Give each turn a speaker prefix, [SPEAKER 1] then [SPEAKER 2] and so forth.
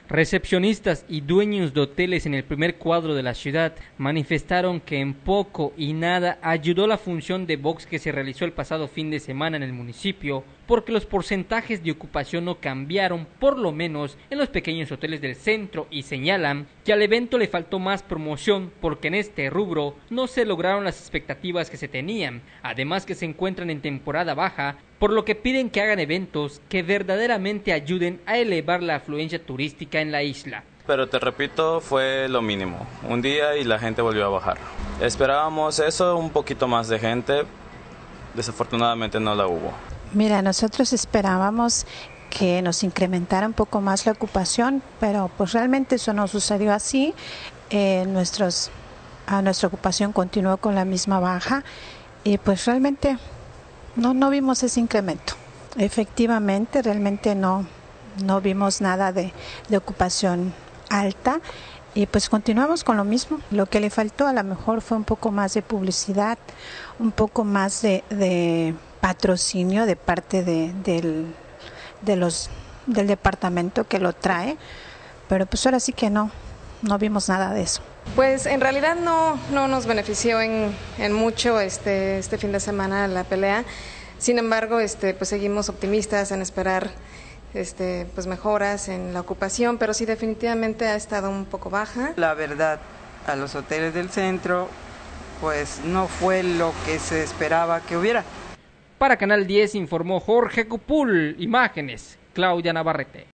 [SPEAKER 1] Recepcionistas y dueños de hoteles en el primer cuadro de la ciudad manifestaron que en poco y nada ayudó la función de box que se realizó el pasado fin de semana en el municipio, porque los porcentajes de ocupación no cambiaron, por lo menos en los pequeños hoteles del centro, y señalan que al evento le faltó más promoción porque en este rubro no se lograron las expectativas que se tenían, además que se encuentran en temporada baja, por lo que piden que hagan eventos que verdaderamente ayuden a elevar la afluencia turística en la isla.
[SPEAKER 2] Pero te repito, fue lo mínimo, un día y la gente volvió a bajar. Esperábamos eso, un poquito más de gente, desafortunadamente no la hubo.
[SPEAKER 3] Mira, nosotros esperábamos que nos incrementara un poco más la ocupación, pero pues realmente eso no sucedió así. Nuestra ocupación continuó con la misma baja y pues realmente no vimos ese incremento. Efectivamente, realmente no vimos nada de ocupación alta y pues continuamos con lo mismo. Lo que le faltó a lo mejor fue un poco más de publicidad, un poco más de patrocinio de parte del departamento que lo trae, pero pues ahora sí que no vimos nada de eso.
[SPEAKER 4] Pues en realidad no nos benefició en mucho este fin de semana la pelea. Sin embargo, pues seguimos optimistas en esperar pues mejoras en la ocupación, pero sí definitivamente ha estado un poco baja.
[SPEAKER 5] La verdad, a los hoteles del centro pues no fue lo que se esperaba que hubiera.
[SPEAKER 1] Para Canal 10 informó Jorge Cupul, imágenes Claudia Navarrete.